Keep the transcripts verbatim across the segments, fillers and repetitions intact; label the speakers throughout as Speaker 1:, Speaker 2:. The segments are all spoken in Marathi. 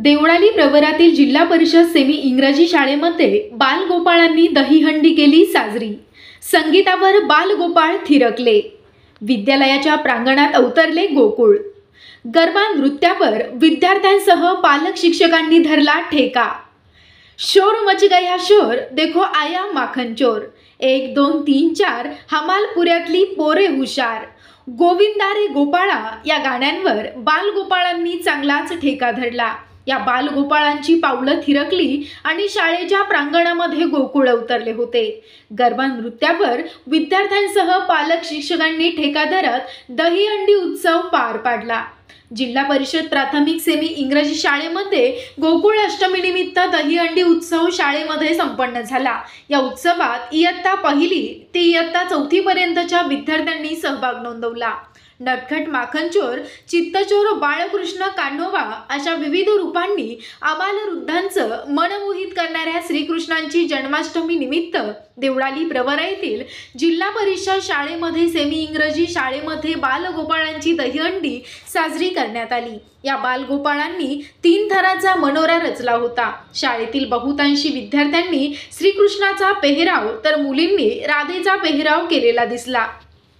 Speaker 1: देवळाली प्रवरातील जिल्हा परिषद सेमी इंग्रजी शाळेमध्ये बालगोपाळांनी दहीहंडी केली साजरी। संगीतावर बालगोपाळ थिरकले। विद्यालयाच्या प्रांगणात अवतरले गोकुळ। गरबा नृत्यावर विद्यार्थ्यांसह पालक शिक्षकांनी धरला ठेका। शोर मच गया शोर, देखो आया माखन चोर। एक दोन तीन चार, हमालपुऱ्यातली पोरे हुशार। गोविंदा रे गोपाळा या गाण्यांवर बालगोपाळांनी चांगलाच ठेका धरला। या बालगोपाळांची पावलं थिरकली आणि शाळेच्या प्रांगणामध्ये गोकुळ उतरले होते। गरबा नृत्यावर विद्यार्थ्यांसह पालक शिक्षकांनी ठेका धरत दहीहंडी उत्सव पार पाडला। जिल्हा परिषद प्राथमिक सेमी इंग्रजी शाळेमध्ये गोकुळ अष्टमी निमित्त दहीहंडी उत्सव शाळेमध्ये संपन्न झाला। या उत्सवात इयत्ता पहिली ते इयत्ता चौथी पर्यंतच्या विद्यार्थ्यांनी सहभाग नोंदवला। नटखट माखनचोर, चित्तचोर, बाळकृष्ण, कान्होबा अशा विविध रूपांनी आबालवृद्धांचं मन मोहित करणाऱ्या श्रीकृष्णांची जन्माष्टमी निमित्त देवळाली प्रवरा येथील जिल्हा परिषद शाळेमध्ये सेमी इंग्रजी शाळेमध्ये बालगोपाळांची दहीहंडी साजरी करण्यात आली। या बालगोपाळांनी तीन थराचा मनोरा रचला होता। शाळेतील बहुतांशी विद्यार्थ्यांनी श्रीकृष्णाचा पेहराव तर मुलींनी राधेचा पेहराव केलेला दिसला।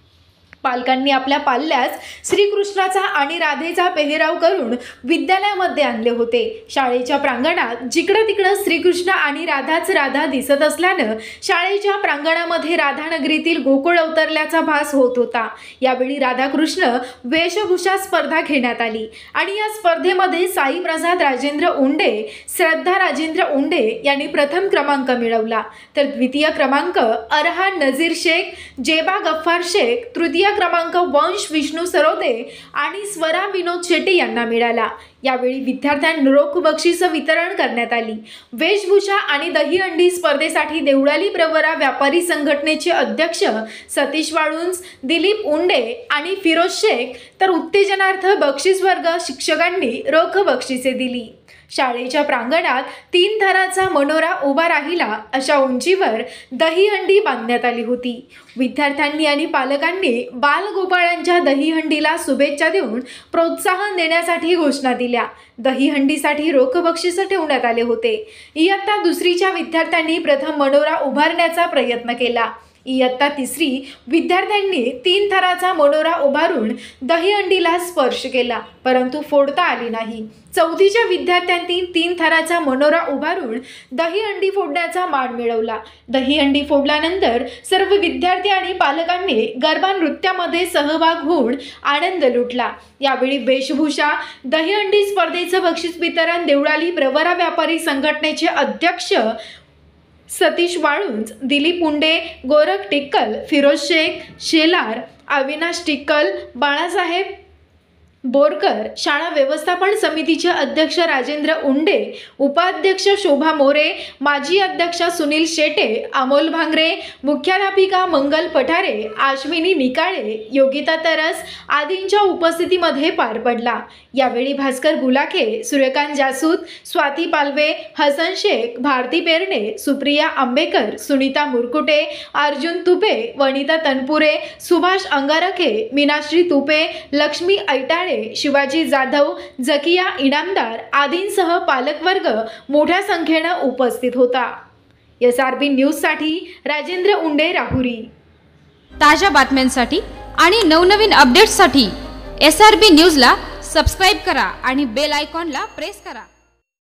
Speaker 1: पालकांनी आपल्या पाल्यास श्रीकृष्णाचा आणि राधेचा पेहराव करून विद्यालयामध्ये आणले होते। शाळेच्या प्रांगणात जिकडे तिकडे श्रीकृष्ण आणि राधाच राधा दिसत असल्याने शाळेच्या प्रांगणामध्ये राधानगरीतील गोकुळ अवतरल्याचा भास होत होता। यावेळी राधाकृष्ण वेशभूषा स्पर्धा घेण्यात आली आणि या स्पर्धेमध्ये साई प्रसाद राजेंद्र उंडे, श्रद्धा राजेंद्र उंडे यांनी प्रथम क्रमांक मिळवला, तर द्वितीय क्रमांक अरहान नजीर शेख, जेबा गफ्फार शेख, तृतीय क्रमांक वंश विष्णू सरोदे आणि स्वरा विनोद शेट्टी यांना मिळाला। यावेळी विद्यार्थ्यांना रोख बक्षीस वितरण करण्यात आली। वेशभूषा आणि दहीहंडी स्पर्धेसाठी देवळाली प्रवरा व्यापारी संघटनेचे अध्यक्ष सतीश वाळुंज, दिलीप उंडे आणि फिरोज शेख, तर उत्तेजनार्थ बक्षीस वर्ग शिक्षकांनी रोख बक्षिसे दिली। शाळेच्या प्रांगणात तीन थराचा मनोरा उभा राहिला अशा उंचीवर दहीहंडी बांधण्यात आली होती। विद्यार्थ्यांनी आणि पालकांनी बालगोपाळांच्या दहीहंडीला शुभेच्छा देऊन प्रोत्साहन देण्यासाठी घोषणा दिल्या। दहीहंडीसाठी रोख बक्षीस ठेवण्यात आले होते। इयत्ता दुसरीच्या विद्यार्थ्यांनी प्रथम मनोरा उभारण्याचा प्रयत्न केला। इयत्ता तिसरी विद्यार्थ्यांनी तीन थराचा मनोरा उभारून दहीहंडीला स्पर्श केला, परंतु फोडता आली नाही। चौथीच्या विद्यार्थ्यांनी तीन थराचा मनोरा उभारून दहीहंडी फोडण्याचा मान मिळवला। दहीहंडी फोडल्यानंतर सर्व विद्यार्थी आणि पालकांनी गरबा नृत्यामध्ये सहभाग होऊन आनंद लुटला। यावेळी वेशभूषा दहीहंडी स्पर्धेचं बक्षीस वितरण देवळाली प्रवरा व्यापारी संघटनेचे अध्यक्ष सतीश वाळुंज, दिलीप उंडे, गोरख टिक्कल, फिरोज शेख, शेलार, अविनाश टिक्कल, बाळासाहेब बोरकर, शाळा व्यवस्थापन समितीचे अध्यक्ष राजेंद्र उंडे, उपाध्यक्ष शोभा मोरे, माजी अध्यक्ष सुनील शेटे, अमोल भांगरे, मुख्याध्यापिका मंगल पठारे, आश्विनी निकाळे, योगिता तरस आदींच्या उपस्थितीमध्ये पार पडला। यावेळी भास्कर गुलाखे, सूर्यकांत जासूद, स्वाती पालवे, हसन शेख, भारती पेरणे, सुप्रिया आंबेकर, सुनीता मुरकुटे, अर्जुन तुपे, वनिता तनपुरे, सुभाष अंगारखे, मीनाश्री तुपे, लक्ष्मी ऐटाळे, शिवाजी जाधव, जकिया इनामदार आदींसह पालकवर्ग मोठ्या संख्येने उपस्थित होता। एस आर बी न्यूज साठी राजेंद्र उंडे, राहुरी।
Speaker 2: ताज्या बातम्यांसाठी आणि नवनवीन अपडेट्ससाठी एस आर बी न्यूजला सबस्क्राइब करा आणि बेल आयकॉनला प्रेस करा।